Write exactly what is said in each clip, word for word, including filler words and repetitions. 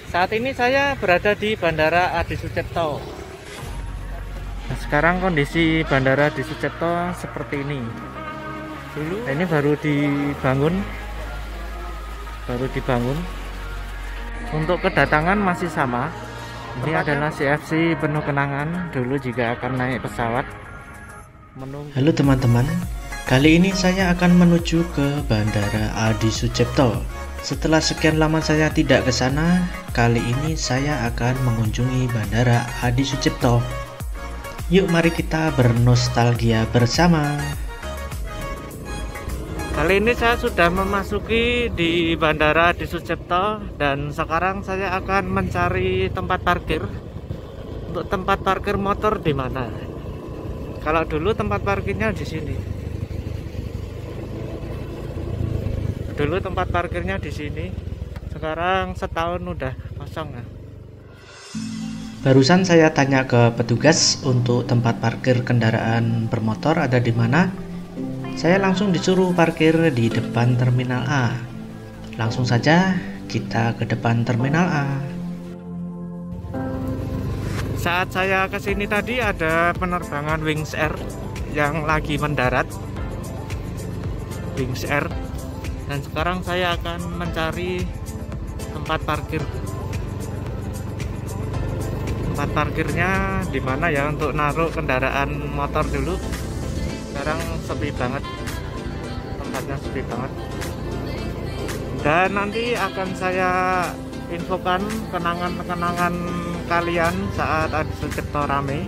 Saat ini saya berada di Bandara Adi Sucipto. Nah, sekarang kondisi Bandara Adi Sucipto seperti ini. Dulu ini baru dibangun, baru dibangun. Untuk kedatangan masih sama. Ini adalah C F C penuh kenangan dulu jika akan naik pesawat. Menunggu. Halo teman-teman, kali ini saya akan menuju ke Bandara Adi Sucipto. Setelah sekian lama saya tidak ke sana, kali ini saya akan mengunjungi Bandara Adi Sucipto. Yuk mari kita bernostalgia bersama. Kali ini saya sudah memasuki di Bandara Adi Sucipto dan sekarang saya akan mencari tempat parkir. Untuk tempat parkir motor di mana? Kalau dulu tempat parkirnya di sini. Dulu tempat parkirnya di sini. Sekarang setahun udah kosong ya. Barusan saya tanya ke petugas untuk tempat parkir kendaraan bermotor ada di mana. Saya langsung disuruh parkir di depan Terminal A. Langsung saja kita ke depan Terminal A. Saat saya kesini tadi ada penerbangan Wings Air yang lagi mendarat. Wings Air. Dan sekarang saya akan mencari tempat parkir. Tempat parkirnya di mana ya untuk naruh kendaraan motor dulu. Sekarang sepi banget. Tempatnya sepi banget. Dan nanti akan saya infokan kenangan-kenangan kalian saat Adi Sucipto rame.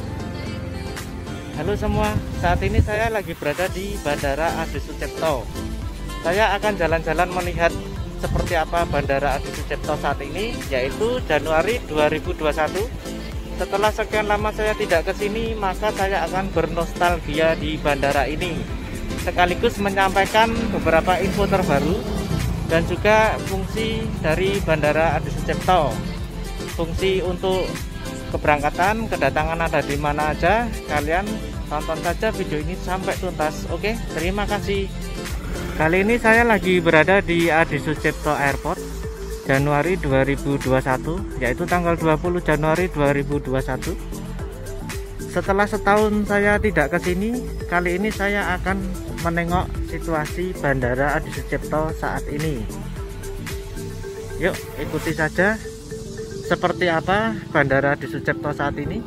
Halo semua, saat ini saya lagi berada di Bandara Adi Sucipto. Saya akan jalan-jalan melihat seperti apa Bandara Adi Sucipto saat ini, yaitu Januari dua ribu dua puluh satu. Setelah sekian lama saya tidak ke sini, maka saya akan bernostalgia di bandara ini, sekaligus menyampaikan beberapa info terbaru dan juga fungsi dari Bandara Adi Sucipto. Fungsi untuk keberangkatan, kedatangan ada di mana aja. Kalian tonton saja video ini sampai tuntas. Oke, terima kasih. Kali ini saya lagi berada di Adi Sucipto Airport Januari dua ribu dua puluh satu, yaitu tanggal dua puluh Januari dua ribu dua puluh satu. Setelah setahun saya tidak ke sini, kali ini saya akan menengok situasi Bandara Adi Sucipto saat ini. Yuk, ikuti saja seperti apa Bandara Adi Sucipto saat ini.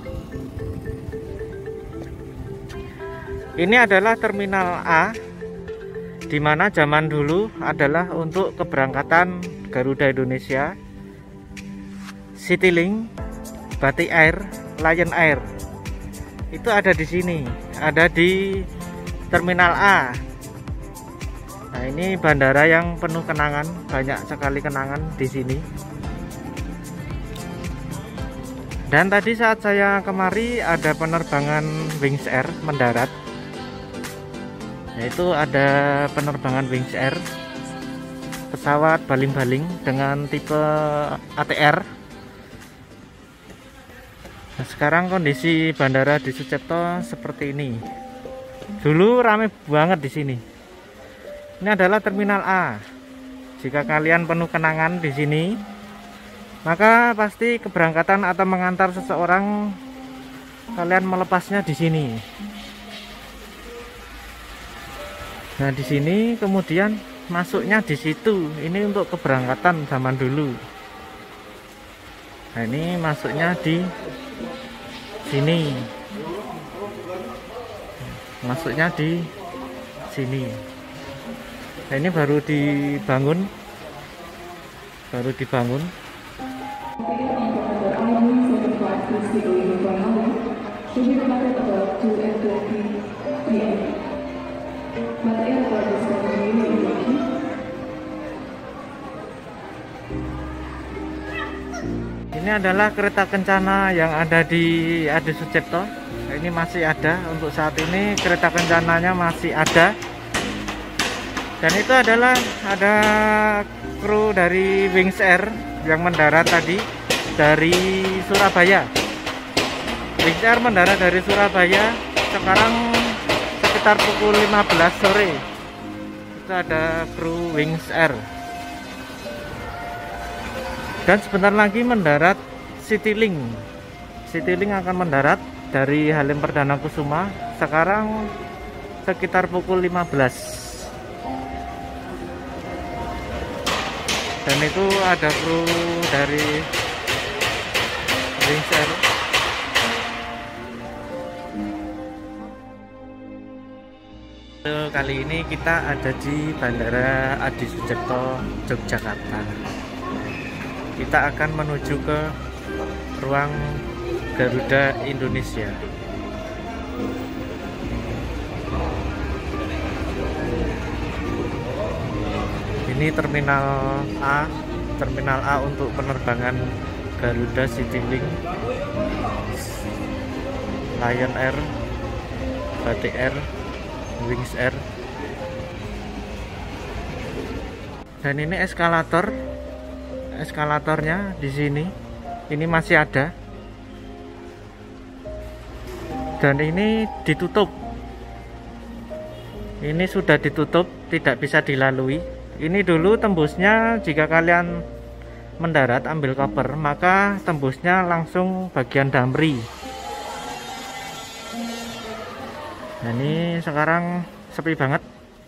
Ini adalah Terminal A, di mana zaman dulu adalah untuk keberangkatan Garuda Indonesia, Citylink, Batik Air, Lion Air. Itu ada di sini, ada di Terminal A. Nah, ini bandara yang penuh kenangan, banyak sekali kenangan di sini. Dan tadi saat saya kemari ada penerbangan Wings Air mendarat. Yaitu ada penerbangan Wings Air, pesawat baling-baling dengan tipe A T R. Nah, sekarang kondisi Bandara Adi Sucipto seperti ini. Dulu rame banget di sini. Ini adalah Terminal A. Jika kalian penuh kenangan di sini, maka pasti keberangkatan atau mengantar seseorang kalian melepasnya di sini. Nah, di sini kemudian masuknya di situ. Ini untuk keberangkatan zaman dulu. Nah, ini masuknya di sini. Masuknya di sini. Nah, ini baru dibangun. Baru dibangun. Ini adalah kereta kencana yang ada di Adi Sucipto. Ini masih ada untuk saat ini, kereta kencananya masih ada. Dan itu adalah ada kru dari Wings Air yang mendarat tadi dari Surabaya. Wings Air mendarat dari Surabaya sekarang sekitar pukul lima belas sore. Itu ada kru Wings Air. Dan sebentar lagi mendarat Citylink. Citylink akan mendarat dari Halim Perdana Kusuma sekarang sekitar pukul lima belas. Dan itu ada kru dari Wings Air. Kali ini kita ada di Bandara Adi Sucipto, Yogyakarta. Kita akan menuju ke ruang Garuda Indonesia. Ini terminal A, terminal A untuk penerbangan Garuda, Citylink, Lion Air, Batik Air, Wings Air. Dan ini eskalator, eskalatornya di sini, ini masih ada. Dan ini ditutup. Ini sudah ditutup, tidak bisa dilalui. Ini dulu tembusnya jika kalian mendarat ambil koper, maka tembusnya langsung bagian Damri. Nah, ini sekarang sepi banget.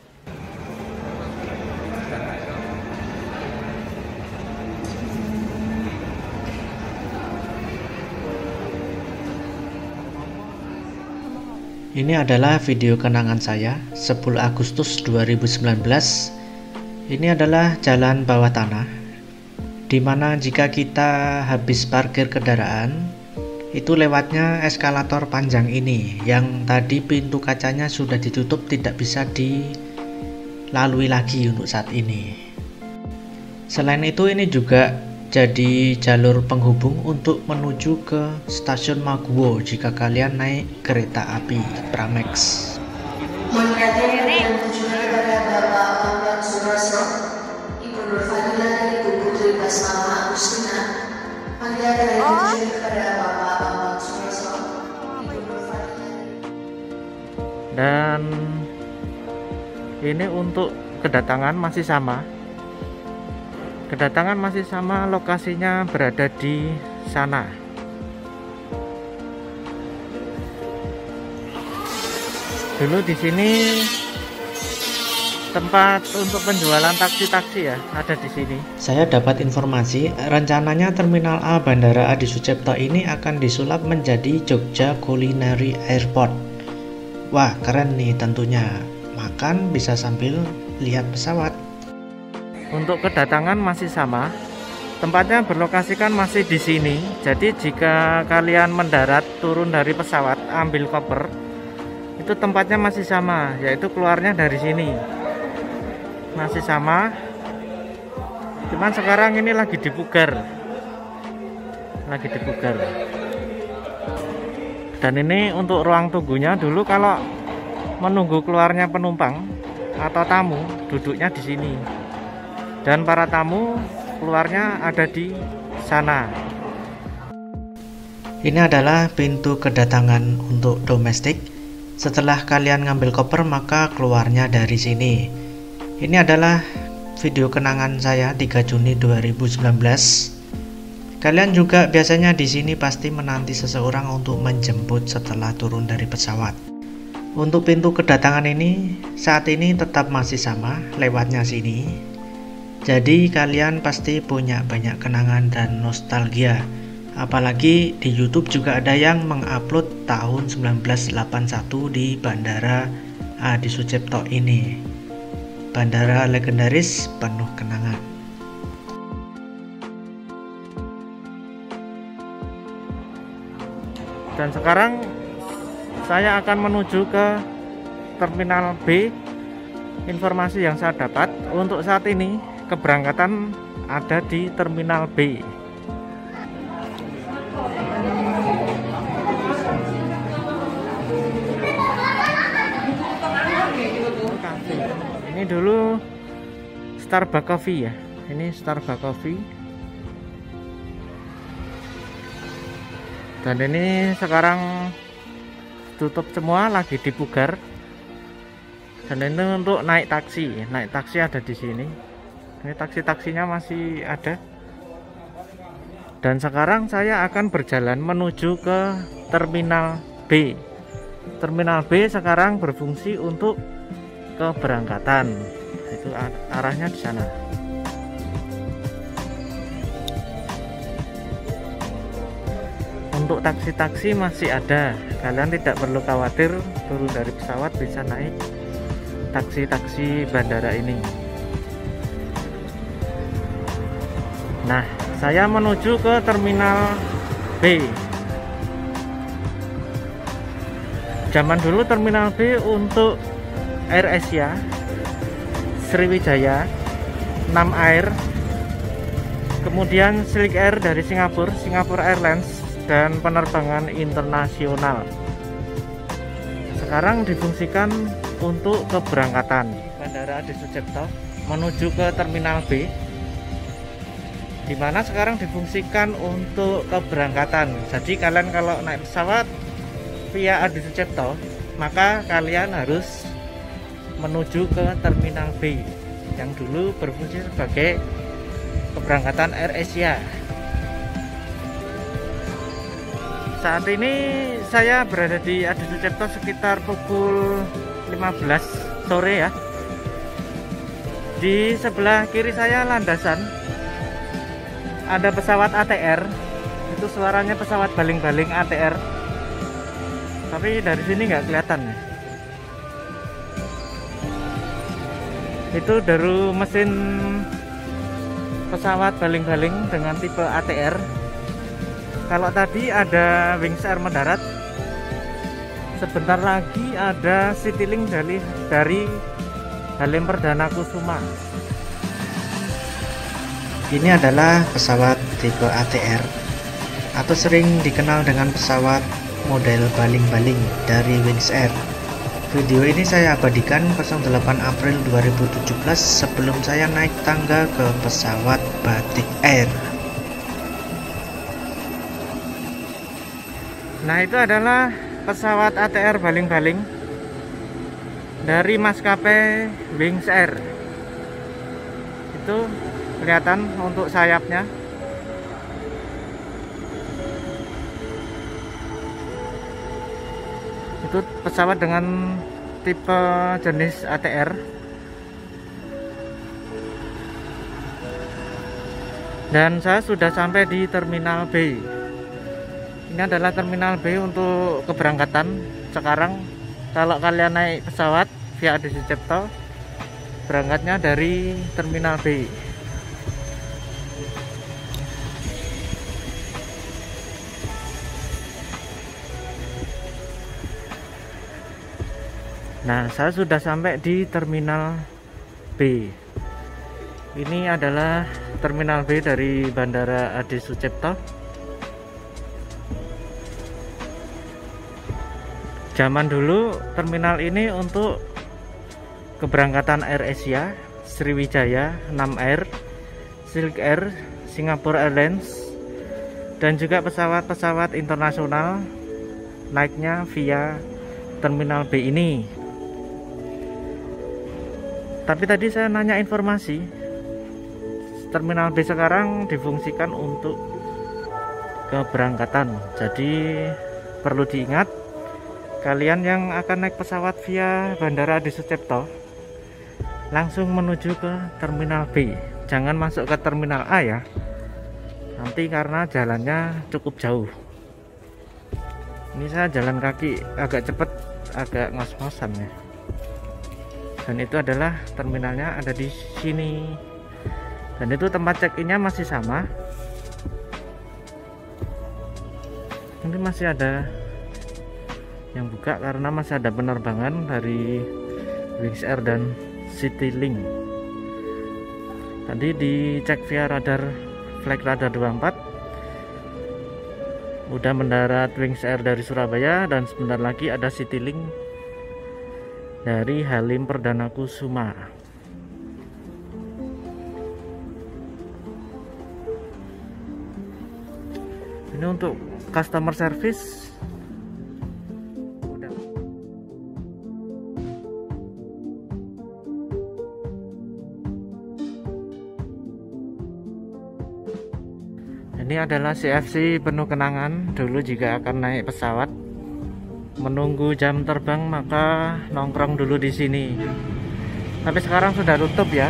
Ini adalah video kenangan saya sepuluh Agustus dua ribu sembilan belas. Ini adalah jalan bawah tanah, dimana jika kita habis parkir kendaraan, itu lewatnya eskalator panjang ini, yang tadi pintu kacanya sudah ditutup, tidak bisa dilalui lagi untuk saat ini. Selain itu, ini juga jadi jalur penghubung untuk menuju ke stasiun Maguwo jika kalian naik kereta api Pramex. Ibu Nur Fadila dan Ibu Putri Basmala Agustina, panggilan yang ditujukan kepada Bapak Bambang Suroso, Ibu Nur Fadila. Dan ini untuk kedatangan masih sama. Kedatangan masih sama, lokasinya berada di sana. Dulu di sini tempat untuk penjualan taksi-taksi ya, ada di sini. Saya dapat informasi rencananya Terminal A Bandara Adi Sucipto ini akan disulap menjadi Jogja Culinary Airport. Wah, keren nih tentunya. Makan bisa sambil lihat pesawat. Untuk kedatangan masih sama. Tempatnya berlokasikan masih di sini. Jadi jika kalian mendarat turun dari pesawat ambil koper, itu tempatnya masih sama, yaitu keluarnya dari sini. Masih sama, cuman sekarang ini lagi dipugar, lagi dipugar. Dan ini untuk ruang tunggunya. Dulu kalau menunggu keluarnya penumpang atau tamu, duduknya di sini, dan para tamu keluarnya ada di sana. Ini adalah pintu kedatangan untuk domestik. Setelah kalian ngambil koper, maka keluarnya dari sini. Ini adalah video kenangan saya tiga Juni dua ribu sembilan belas. Kalian juga biasanya di sini pasti menanti seseorang untuk menjemput setelah turun dari pesawat. Untuk pintu kedatangan ini saat ini tetap masih sama, lewatnya sini. Jadi kalian pasti punya banyak kenangan dan nostalgia. Apalagi di YouTube juga ada yang mengupload tahun seribu sembilan ratus delapan puluh satu di Bandara Adi Sucipto ini. Bandara legendaris penuh kenangan. Dan sekarang saya akan menuju ke Terminal B. Informasi yang saya dapat untuk saat ini keberangkatan ada di Terminal B. Ini dulu Starbucks Coffee ya. Ini Starbucks Coffee. Dan ini sekarang tutup semua, lagi dipugar. Dan ini untuk naik taksi. Naik taksi ada di sini. Ini taksi-taksinya masih ada. Dan sekarang saya akan berjalan menuju ke Terminal B. Terminal B sekarang berfungsi untuk keberangkatan. Itu arahnya di sana. Untuk taksi-taksi masih ada, kalian tidak perlu khawatir, turun dari pesawat bisa naik taksi-taksi bandara ini. Nah, saya menuju ke Terminal B. Zaman dulu Terminal B untuk AirAsia, Sriwijaya, Nam Air, kemudian Silk Air dari Singapura, Singapore Airlines, dan penerbangan internasional. Sekarang difungsikan untuk keberangkatan. Bandara Adi Sucipto menuju ke Terminal B, di mana sekarang difungsikan untuk keberangkatan. Jadi kalian kalau naik pesawat via Adi Sucipto, maka kalian harus menuju ke Terminal B yang dulu berfungsi sebagai keberangkatan AirAsia. Saat ini saya berada di Adi Sucipto sekitar pukul lima belas sore ya. Di sebelah kiri saya landasan ada pesawat A T R. Itu suaranya pesawat baling-baling A T R. Tapi dari sini nggak kelihatan ya. Itu dari mesin pesawat baling-baling dengan tipe A T R. Kalau tadi ada Wings Air mendarat, sebentar lagi ada Citylink dari dari Halim Perdana Kusuma. Ini adalah pesawat tipe A T R atau sering dikenal dengan pesawat model baling-baling dari Wings Air. Video ini saya abadikan delapan April dua ribu tujuh belas sebelum saya naik tangga ke pesawat Batik Air. Nah, itu adalah pesawat A T R baling-baling dari maskapai Wings Air. Itu kelihatan untuk sayapnya. Itu pesawat dengan tipe jenis A T R. Dan saya sudah sampai di Terminal B. Ini adalah Terminal B untuk keberangkatan. Sekarang kalau kalian naik pesawat via Adi Sucipto, berangkatnya dari Terminal B. Nah, saya sudah sampai di Terminal B. Ini adalah Terminal B dari Bandara Adi Sucipto. Zaman dulu terminal ini untuk keberangkatan AirAsia, Sriwijaya, Nam Air, Silk Air, Singapore Airlines, dan juga pesawat-pesawat internasional naiknya via Terminal B ini. Tapi tadi saya nanya informasi, Terminal B sekarang difungsikan untuk keberangkatan. Jadi perlu diingat, kalian yang akan naik pesawat via Bandara Adi Sucipto langsung menuju ke Terminal B. Jangan masuk ke Terminal A ya, nanti karena jalannya cukup jauh. Ini saya jalan kaki agak cepet, agak ngos-ngosan ya. Dan itu adalah terminalnya, ada di sini. Dan itu tempat check-innya masih sama. Ini masih ada yang buka karena masih ada penerbangan dari Wings Air dan Citylink. Tadi dicek via radar flight radar dua puluh empat, udah mendarat Wings Air dari Surabaya, dan sebentar lagi ada Citylink dari Halim Perdana Kusuma. Ini untuk customer service. Ini adalah C F C penuh kenangan. Dulu jika akan naik pesawat, menunggu jam terbang maka nongkrong dulu di sini. Tapi sekarang sudah tutup ya.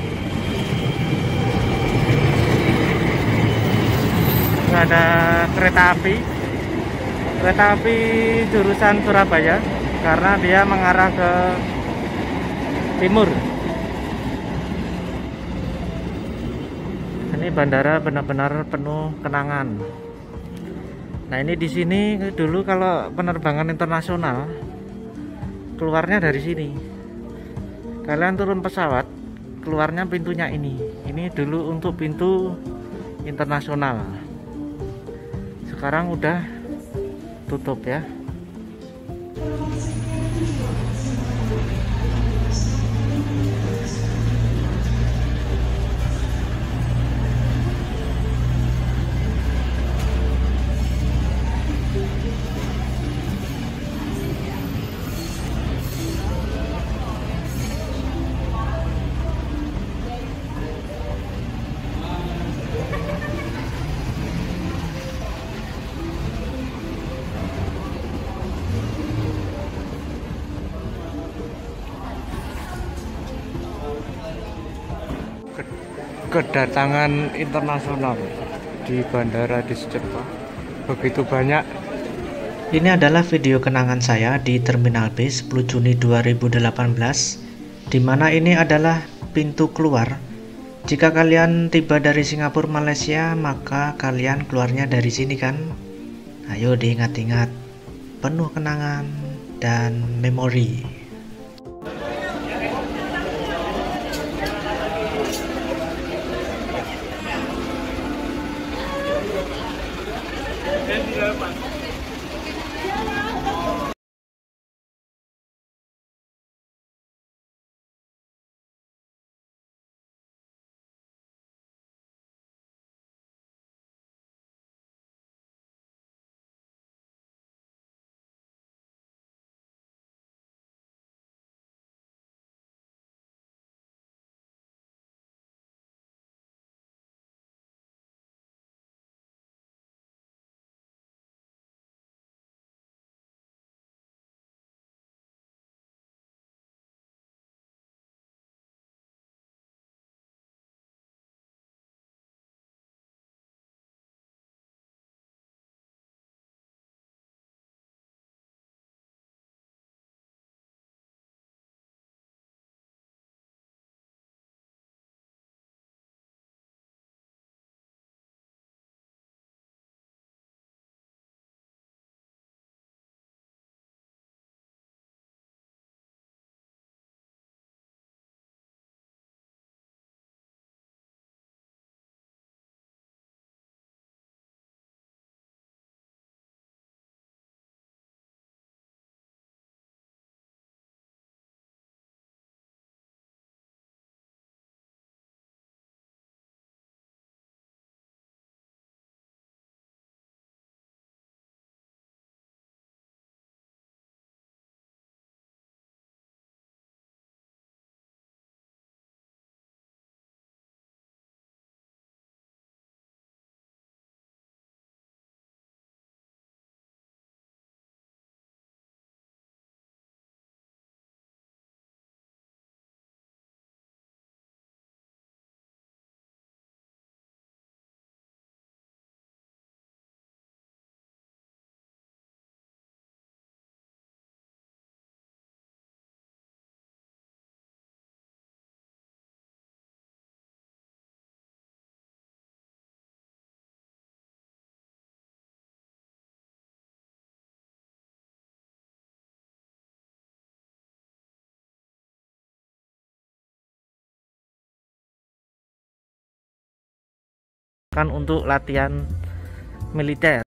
Nggak ada kereta api. Kereta api jurusan Surabaya karena dia mengarah ke timur. Ini bandara benar-benar penuh kenangan. Nah, ini di sini dulu kalau penerbangan internasional keluarnya dari sini. Kalian turun pesawat, keluarnya pintunya ini. Ini dulu untuk pintu internasional. Sekarang udah tutup ya. Kedatangan internasional di Bandara Adi Sucipto begitu banyak. Ini adalah video kenangan saya di Terminal B sepuluh Juni dua ribu delapan belas, dimana ini adalah pintu keluar. Jika kalian tiba dari Singapura, Malaysia, maka kalian keluarnya dari sini kan. Ayo diingat-ingat, penuh kenangan dan memori. Kan untuk latihan militer.